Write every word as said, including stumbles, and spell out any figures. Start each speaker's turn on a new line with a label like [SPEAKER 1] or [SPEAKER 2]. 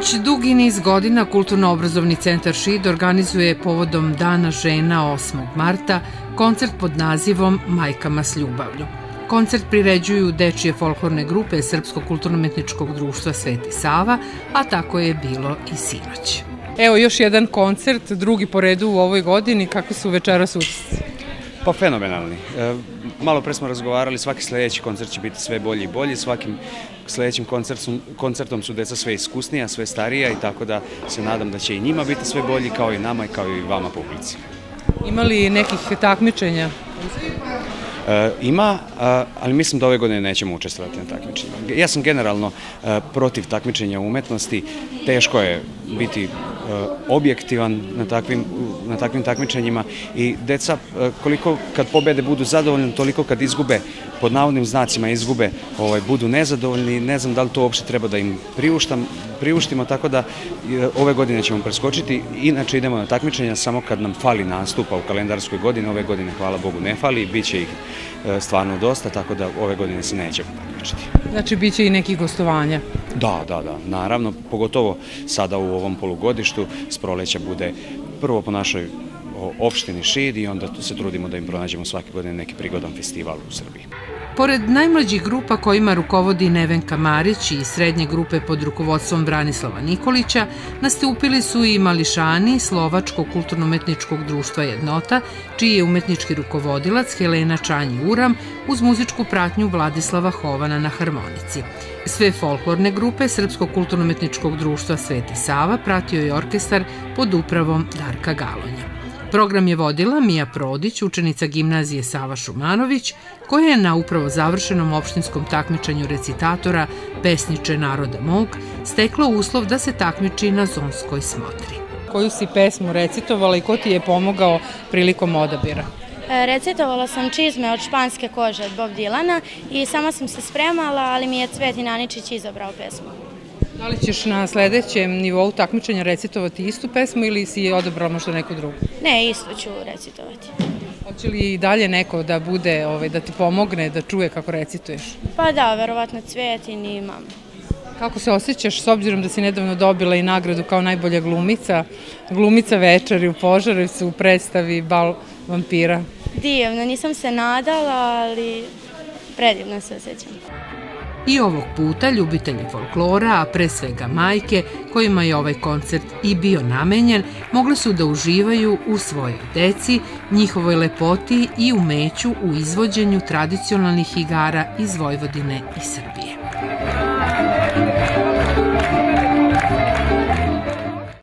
[SPEAKER 1] Već dugi niz godina Kulturno-obrazovni centar Šid organizuje povodom Dana žena osmog marta koncert pod nazivom Majkama s ljubavlju. Koncert priređuju dečije folklorne grupe Srpskog kulturno-umetničkog društva Sveti Sava, a tako je bilo i sinoć. Evo još jedan koncert, drugi po redu u ovoj godini. Kakvi su večeras utisci?
[SPEAKER 2] Pa fenomenalni. Malo pre smo razgovarali, svaki sledeći koncert će biti sve bolji i bolji, svakim sledećim koncertom su deca sve iskusnija, sve starija i tako da se nadam da će i njima biti sve bolji kao i nama i kao i vama publici.
[SPEAKER 1] Ima li nekih takmičenja?
[SPEAKER 2] Ima, ali mislim da ove godine nećemo učestvovati na takmičenjima. Ja sam generalno protiv takmičenja u umetnosti. Teško je biti objektivan na takvim takmičenjima i deca koliko kad pobede budu zadovoljni, toliko kad izgube, pod navodnim znacima izgube, budu nezadovoljni. Ne znam da li to uopšte treba da im priuštimo, tako da ove godine ćemo preskočiti. Inače idemo na takmičenja samo kad nam fali nastupa u kalendarskoj godini. Ove godine, hvala Bogu, ne fali, bit će ih stvarno dosta, tako da ove godine se nećemo takmičiti.
[SPEAKER 1] Znači, bit će i nekih gostovanja?
[SPEAKER 2] Da, da, da, naravno, pogotovo sada u ovom polugodištu, s proleća bude prvo po našoj opštini Šid i onda se trudimo da im pronađemo svake godine neki prigodan festival u Srbiji.
[SPEAKER 1] Pored najmlađih grupa kojima rukovodi Nevenka Marić i srednje grupe pod rukovodstvom Branislava Nikolića, nastupili su i mališani Slovačkog kulturno-umetničkog društva Jednota, čiji je umetnički rukovodilac Helena Čanj-Uram uz muzičku pratnju Vladislava Hovana na harmonici. Sve folklorne grupe Srpskog kulturno-umetničkog društva Sveti Sava pratio je orkestar pod upravom Darka Galonja. Program je vodila Mija Prodić, učenica gimnazije Sava Šumanović, koja je na upravo završenom opštinskom takmičenju recitatora Pesniče naroda mog stekla uslov da se takmiči na zonskoj smotri. Koju si pesmu recitovala i ko ti je pomogao prilikom odabira?
[SPEAKER 3] Recitovala sam Čizme od španske kože od Bob Dilana i sama sam se spremala, ali mi je Cvetin Aničić izabrao pesmu.
[SPEAKER 1] Da li ćeš na sledećem nivou takmičenja recitovati istu pesmu ili si odabrala možda neku drugu?
[SPEAKER 3] Ne, istu ću recitovati.
[SPEAKER 1] Hoće li i dalje neko da bude, da ti pomogne, da čuje kako recituješ?
[SPEAKER 3] Pa da, verovatno Cvetin i mama.
[SPEAKER 1] Kako se osjećaš s obzirom da si nedavno dobila i nagradu kao najbolja glumica, glumica večeri u Požarevcu u predstavi Bal vampira?
[SPEAKER 3] Divno, nisam se nadala, ali predivno se osjećam.
[SPEAKER 1] I ovog puta ljubitelji folklora, a pre svega majke, kojima je ovaj koncert i bio namenjen, mogli su da uživaju u svojoj deci, njihovoj lepoti i umeću u izvođenju tradicionalnih igara iz Vojvodine i Srbije.